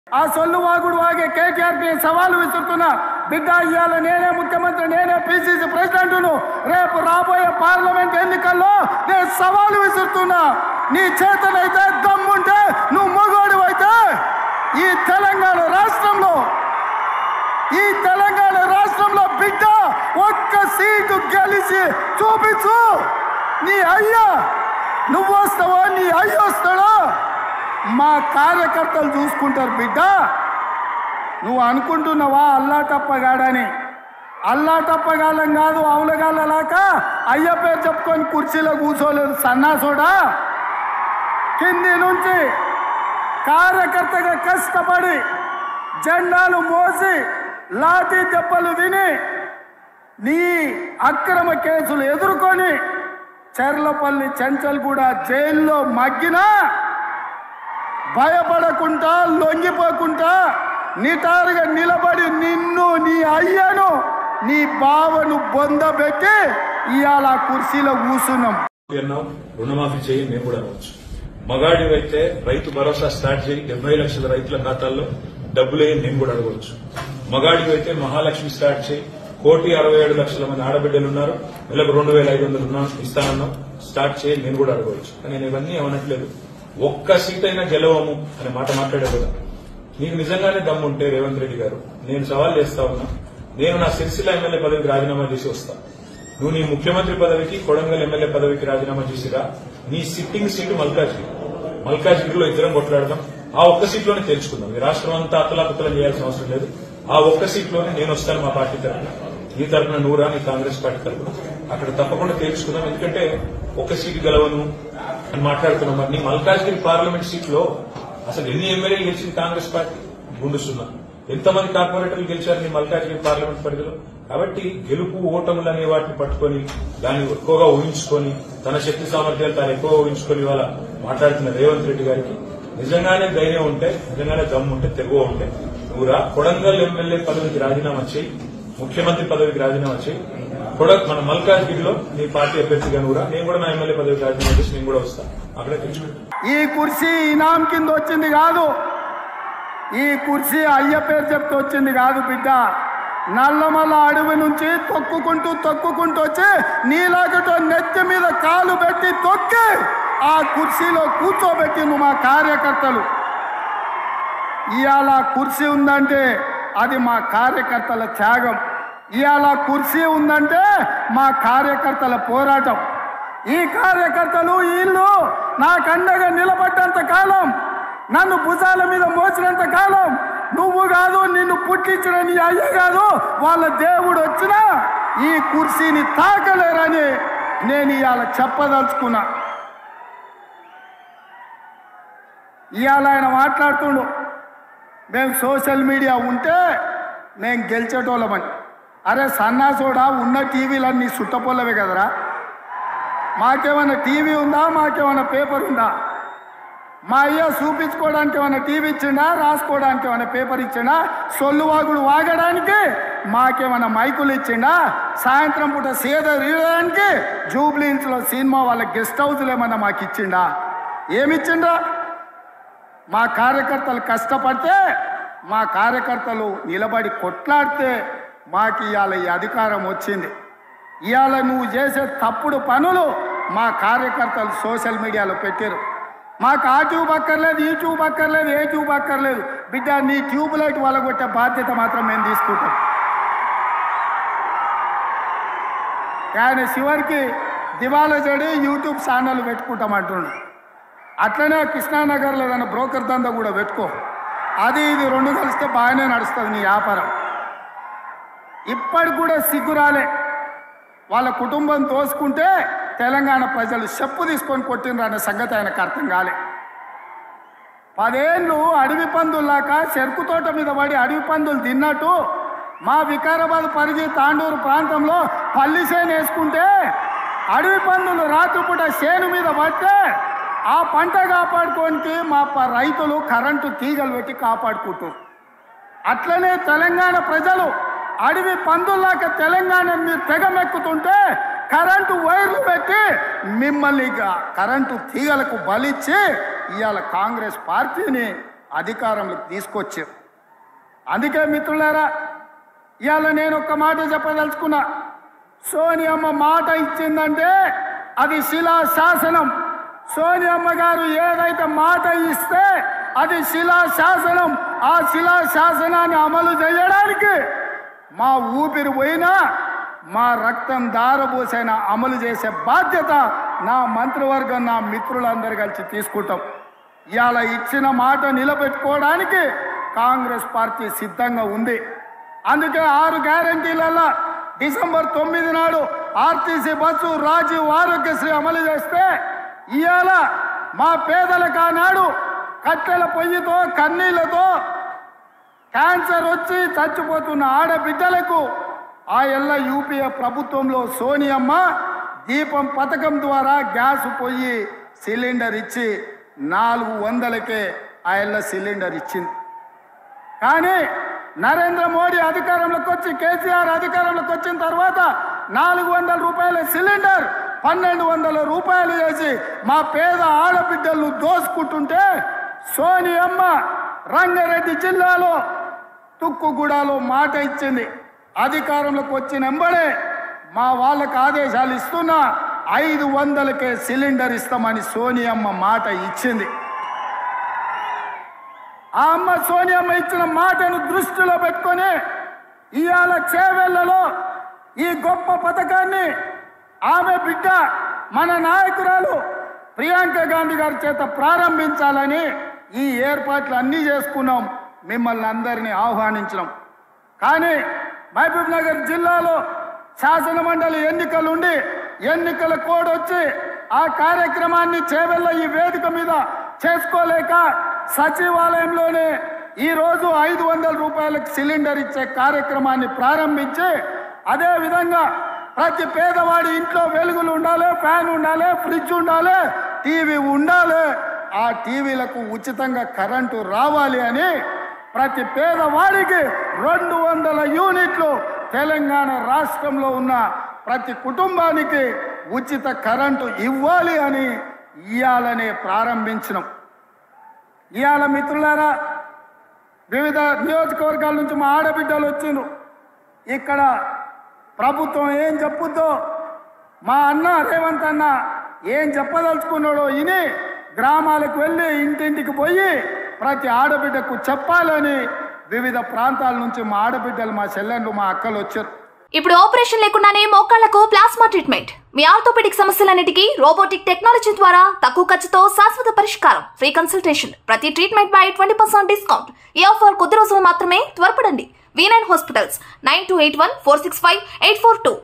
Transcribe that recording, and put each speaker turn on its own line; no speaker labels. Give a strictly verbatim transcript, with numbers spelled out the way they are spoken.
ఆ సొల్లు వాగుడు వాగే కేటీఆర్ కి సవాలు విసురుతున్నా. బిడ్డ ఇయ్యాల నేనే ముఖ్యమంత్రి, నేనే పిసిసి ప్రెసిడెంట్ను. రేపు రాబోయే పార్లమెంట్ ఎన్నికల్లో నేను సవాలు విసురుతున్నా. నీ చేతనైతే దమ్ముంటే నువ్వు మొగోడు అయితే ఈ తెలంగాణ రాష్ట్రంలో ఈ తెలంగాణ రాష్ట్రంలో బిడ్డ ఒక్క సీటు గెలిచి చూపించు. నీ అయ్యా నువ్వు వస్తావో నీ అయ్య వస్తాడో మా కార్యకర్తలు చూసుకుంటారు. బిడ్డ నువ్వు అనుకుంటున్నావా అల్లా టప్పగాడని? అల్లా టప్పగాలం కాదు, అవులగాళ్ళలాక అయ్య పేరు చెప్పుకొని కుర్చీలో కూర్చోలేదు సన్నాసుడా. కింది నుంచి కార్యకర్తగా కష్టపడి జెండాలు మోసి లాఠీ దెబ్బలు తిని నీ అక్రమ కేసులు ఎదుర్కొని చెర్లపల్లి చెంచల్గూడ జైల్లో మగ్గినా భయపడకుండా లొంగిపోకుండా నిటారుగా నిలబడి నిన్ను నీ అయ్యను నీ బావను బొందబెట్టి ఇవాళ కుర్చీలో కూర్చున్నాం.
రుణమాఫీ చేయి మేము కూడా అనవచ్చు. మగాడివైతే రైతు భరోసా స్టార్ట్ చేయి, డెబ్బై లక్షల రైతుల ఖాతాల్లో డబ్బులు వేయని నేను కూడా అడగవచ్చు. మగాడివైతే మహాలక్ష్మి స్టార్ట్ చేయి, కోటి అరవై ఏడు లక్షల మంది ఆడబిడ్డలు ఉన్నారు, నెలకు రెండు వేల ఐదు వందలు ఇస్తానన్నాం, స్టార్ట్ చేయి నేను కూడా అడగవచ్చు. నేను ఇవన్నీ ఏమనట్లేదు. ఒక్క సీట్ అయినా గెలవము అనే మాట మాట్లాడే కదా. నీకు నిజంగానే దమ్ముంటే రేవంత్ రెడ్డి గారు, నేను సవాల్ చేస్తా ఉన్నా, నేను నా సిరిసిల్ల ఎమ్మెల్యే పదవికి రాజీనామా చేసి వస్తా. నువ్వు నీ ముఖ్యమంత్రి పదవికి, కొడంగల్ ఎమ్మెల్యే పదవికి రాజీనామా చేసిరా. నీ సిట్టింగ్ సీటు మల్కాజ్గిరి, మల్కాజ్గిరిలో ఇద్దరం కొట్లాడదాం. ఆ ఒక్క సీట్లోనే తెలుసుకుందాం. ఈ రాష్ట్రం అంతా అతలాకుతలం చేయాల్సిన అవసరం లేదు. ఆ ఒక్క సీట్లోనే నేను వస్తాను మా పార్టీ తరఫున, నీ తరఫున నూరా నీ కాంగ్రెస్ పార్టీ తరఫున. అక్కడ తప్పకుండా తేల్చుకుందాం. ఎందుకంటే ఒక్క సీటు గెలవను అని మాట్లాడుతున్నాం. మరి నీ మల్కాజ్గిరి పార్లమెంట్ సీట్లో అసలు ఎన్ని ఎమ్మెల్యేలు గెలిచింది కాంగ్రెస్ పార్టీ? గుండుస్తున్నా. ఎంతమంది కార్పొరేటర్లు గెలిచారు నీ మల్కాజ్గిరి పార్లమెంట్ పరిధిలో? కాబట్టి గెలుపు ఓటములు అనే వాటిని పట్టుకొని దాన్ని ఎక్కువగా ఊహించుకొని తన శక్తి సామర్థ్యాలు తాను ఎక్కువగా ఊహించుకొని ఇవాళ మాట్లాడుతున్న రేవంత్ రెడ్డి గారికి నిజంగానే ధైర్యం ఉంటే, నిజంగానే దమ్ము ఉంటే, తెగువ ఉంటే నువ్వురా కొడంగల్ ఎమ్మెల్యే పదవికి రాజీనామా చేయి, ముఖ్యమంత్రి పదవికి రాజీనామా చేయి. కొడ మన మల్కాజ్గిరిలో నీ పార్టీ అభ్యర్థిగా నువ్వురా, నేను కూడా నా ఎమ్మెల్యే పదవికి రాజీనామా చేసి నేను కూడా వస్తాను. అక్కడే తెలుసుకుంటాను.
ఈ కుర్చీ ఇనాం కింద వచ్చింది కాదు, ఈ కుర్చీ అయ్య పేరు చెప్తూ వచ్చింది కాదు బిడ్డ. నల్లమల్ల అడవి నుంచి తొక్కుకుంటూ తొక్కుకుంటూ వచ్చి నీలాగటో నెత్తి మీద కాలు పెట్టి తొక్కి ఆ కుర్చీలో కూర్చోబెట్టి నువ్వు మా కార్యకర్తలు. ఇవాళ కుర్చీ ఉందంటే అది మా కార్యకర్తల త్యాగం. ఇవాళ కుర్చీ ఉందంటే మా కార్యకర్తల పోరాటం. ఈ కార్యకర్తలు వీళ్ళు నాకండగా నిలబడ్డంత కాలం, నన్ను భుజాల మీద మోసినంత కాలం, నువ్వు కాదు నిన్ను పుట్టించిన నీ అయ్య కాదు వాళ్ళ దేవుడు వచ్చినా ఈ కుర్చీని తాకలేరని నేను ఇవాళ చెప్పదలుచుకున్నా. ఇవాళ ఆయన మాట్లాడుతుండు, మేము సోషల్ మీడియా ఉంటే మేము గెలిచేటోళ్ళమని. అరే సన్నాసోడా, ఉన్న టీవీలన్నీ సుట్టపోలవే కదరా. మాకేమైనా టీవీ ఉందా? మాకేమైనా పేపర్ ఉందా? మా అయ్య చూపించుకోవడానికి ఏమైనా టీవీ ఇచ్చిండా? రాసుకోవడానికి ఏమైనా పేపర్ ఇచ్చిండా? సొల్లు వాగుడు వాగడానికి మాకేమైనా మైకులు ఇచ్చిండా? సాయంత్రం పూట సేద తీయడానికి జూబ్లీహిల్స్లో సినిమా వాళ్ళ గెస్ట్ హౌస్లు ఏమన్నా మాకు ఇచ్చిండా? ఏమిచ్చిండా? మా కార్యకర్తలు కష్టపడితే, మా కార్యకర్తలు నిలబడి కొట్లాడితే మాకు ఇవాళ ఈ అధికారం వచ్చింది. ఇవాళ నువ్వు చేసే తప్పుడు పనులు మా కార్యకర్తలు సోషల్ మీడియాలో పెట్టారు. మాకు ఆ ట్యూబ్ అక్కర్లేదు, ఈ ట్యూబ్ అక్కర్లేదు, ఏ ట్యూబ్ అక్కర్లేదు. బిడ్డ నీ ట్యూబ్ లైట్ వలగొట్టే బాధ్యత మాత్రం మేము తీసుకుంటాం. ఆయన చివరికి దివాలా చెడి యూట్యూబ్ ఛానల్ పెట్టుకుంటామంటుండు. అట్లనే కృష్ణానగర్లో ఏదైనా బ్రోకర్ దందా కూడా పెట్టుకో. అది ఇది రెండు కలిస్తే బాగానే నడుస్తుంది నీ వ్యాపారం. ఇప్పటికి కూడా సిగ్గురాలే. వాళ్ళ కుటుంబం తోసుకుంటే తెలంగాణ ప్రజలు చెప్పు తీసుకొని కొట్టినరు అనే సంగతి ఆయనకు అర్థం కాలే. పదేళ్ళు అడవి పందుల్లాక చెరుకు తోట మీద పడి అడవి పందులు తిన్నట్టు మా వికారాబాద్ పరిధి తాండూరు ప్రాంతంలో పల్లి చేను వేసుకుంటే అడవి పందులు రాత్రిపూట చేను మీద పడితే ఆ పంట కాపాడుకోనికి మా రైతులు కరెంటు తీగలు పెట్టి కాపాడుకుంటారు. అట్లనే తెలంగాణ ప్రజలు అడవి పందుల్లాక తెలంగాణ మీరు తెగమెక్కుతుంటే కరెంటు వైర్లు పెట్టి మిమ్మల్ని కరెంటు తీగలకు బలిచ్చి ఇవాళ కాంగ్రెస్ పార్టీని అధికారంలోకి తీసుకొచ్చారు. అందుకే మిత్రులారా, ఇవాళ నేను ఒక్క మాట చెప్పదలుచుకున్నా. సోనియమ్మ మాట ఇచ్చిందంటే అది శిలా శాసనం. సోనియమ్మ గారు ఏదైతే మాట ఇస్తే అది శిలా శాసనం. ఆ శిలా శాసనాన్ని అమలు చేయడానికి మా ఊపిరి పోయినా మా రక్తం దారబోసైనా అమలు చేసే బాధ్యత నా మంత్రివర్గం, నా మిత్రులందరూ కలిసి తీసుకుంటాం. ఇవాళ ఇచ్చిన మాట నిలబెట్టుకోవడానికి కాంగ్రెస్ పార్టీ సిద్ధంగా ఉంది. అందుకే ఆరు గ్యారంటీలలో డిసెంబర్ తొమ్మిది నాడు ఆర్టీసీ బస్సు, రాజీవ్ ఆరోగ్యశ్రీ అమలు చేస్తే ఇవాళ మా పేదలకు ఆనాడు కట్టెల పొయ్యితో కన్నీళ్లతో క్యాన్సర్ వచ్చి చచ్చిపోతున్న ఆడబిడ్డలకు ఆ ఎల్ల యూపీఏ ప్రభుత్వంలో సోనియమ్మ దీపం పథకం ద్వారా గ్యాస్ పొయ్యి సిలిండర్ ఇచ్చి నాలుగు వందలకే ఆ ఎల్ల సిలిండర్ ఇచ్చింది. కానీ నరేంద్ర మోడీ అధికారంలోకి వచ్చి, కేసీఆర్ అధికారంలోకి వచ్చిన తర్వాత నాలుగు వందల రూపాయల సిలిండర్ పన్నెండు వందల రూపాయలు చేసి మా పేద ఆడబిడ్డలను దోసుకుంటుంటే సోనియమ్మ రంగారెడ్డి జిల్లాలో తుక్కుగూడలో మాట ఇచ్చింది. అధికారంలోకి వచ్చిన వెంబడే మా వాళ్ళకి ఆదేశాలు ఇస్తున్నా ఐదు వందలకే సిలిండర్ ఇస్తామని సోనియమ్మ మాట ఇచ్చింది. ఆ అమ్మ సోనియమ్మ ఇచ్చిన మాటను దృష్టిలో పెట్టుకొని ఇవాళ చేవెళ్లలో ఈ గొప్ప పథకాన్ని ఆమె బిడ్డ మన నాయకురాలు ప్రియాంక గాంధీ గారి చేత ప్రారంభించాలని ఈ ఏర్పాట్లు అన్నీ చేసుకున్నాం, మిమ్మల్ని అందరినీ ఆహ్వానించినాం. కానీ మహబూబ్ నగర్ జిల్లాలో శాసన మండలి ఎన్నికలు ఉండి ఎన్నికల కోడ్ వచ్చి ఆ కార్యక్రమాన్ని చేవెళ్ళ ఈ వేదిక మీద చేసుకోలేక సచివాలయంలోనే ఈరోజు ఐదు వందల రూపాయలకు సిలిండర్ ఇచ్చే కార్యక్రమాన్ని ప్రారంభించి, అదేవిధంగా ప్రతి పేదవాడి ఇంట్లో వెలుగులు ఉండాలి, ఫ్యాన్ ఉండాలి, ఫ్రిడ్జ్ ఉండాలి, టీవీ ఉండాలి, ఆ టీవీలకు ఉచితంగా కరెంటు రావాలి అని ప్రతి పేదవాడికి రెండు వందల యూనిట్లు తెలంగాణ రాష్ట్రంలో ఉన్న ప్రతి కుటుంబానికి ఉచిత కరెంటు ఇవ్వాలి అని ఇయాలనే ప్రారంభించినాం. ఇవాళ మిత్రులారా, వివిధ నియోజకవర్గాల నుంచి మా ఆడబిడ్డలు వచ్చిండ్రు. ఇక్కడ ప్రభుత్వం ఏం చెప్పుద్దో మా అన్న రేవంత్ అన్న ఏం చెప్పదలుచుకున్నాడో ఇని గ్రామాలకు వెళ్ళి ఇంటింటికి పోయి ప్రతి ఆడబిడ్డకు చెప్పాలని వివిధ ప్రాంతాల నుంచి మా ఆడబిడ్డలు, మా చెల్లెళ్ళు, మా అక్కలు వచ్చారు.
ఇప్పుడు ఆపరేషన్ లేకుండానే మోకాళ్లకు ప్లాస్మా ట్రీట్మెంట్. మీ ఆర్థోపెడిక్ సమస్యలన్నిటికీ రోబోటిక్ టెక్నాలజీ ద్వారా తక్కువ ఖర్చుతో శాశ్వత పరిష్కారం. Free consultation. ప్రతి ట్రీట్మెంట్ పై ట్వంటీ పర్సెంట్ డిస్కౌంట్. ఈ ఆఫర్ కొద్ది రోజులు మాత్రమే. త్వరపడండి. V nine hospitals nine two eight one four six five eight four two.